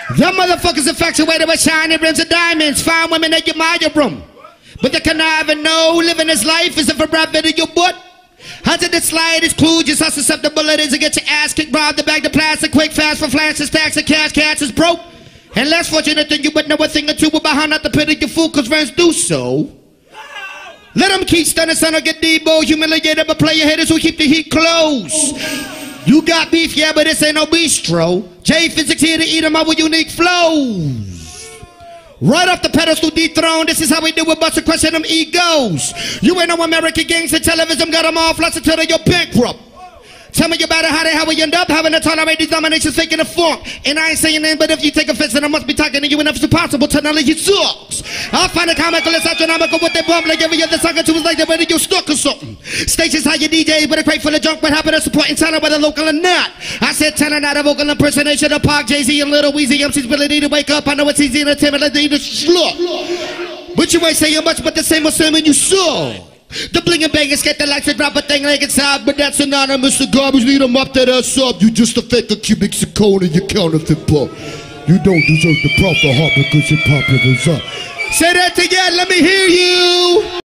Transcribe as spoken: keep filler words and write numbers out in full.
Them motherfuckers infatuated with shiny rims and diamonds. Fine women that you admire room. But they cannot even know living this life is a forever in your butt. Hunter the slightest clue, just how susceptible it is to get your ass kicked, robbed the bag, the plastic, quick, fast for flashes, stacks of cash, cash is broke. And less fortunate than you, but know a thing or two about how not to pity your fool, cause friends do so. Let them keep stunning, son, or get Debo, humiliated, but play your haters who keep the heat close. You got beef, yeah, but this ain't no bistro. J Physics here to eat them up with unique flows. Right off the pedestal dethroned, this is how we do it, bustin' crushing them egos. You ain't no American gangster television, got them all flustered till you're bankrupt. Tell me about it, how the hell we end up having to tolerate these dominations faking the funk. And I ain't saying anything, but if you take offense, then I must be talking to you enough it's impossible to knowledge you sucks. I find it comical, it's astronomical what they bump like every other song to is like they're ready to stuck or something. Stations how you D J, but a crate full of junk, but happen to support in China whether local or not. I said tenor, not a vocal impersonation of Park, Jay-Z and Little Weezy, M C's ability to wake up. I know it's easy and intimidating to schluck. But you ain't saying much, but the same as saying you saw. The bling and bang get the lights and drop a thing like it's out, but that's anonymous. The garbage lead them up to that sub. You just a fake a cubic zircon and you counterfeit pop. You don't deserve the proper heart because your popular up. Say that together, let me hear you.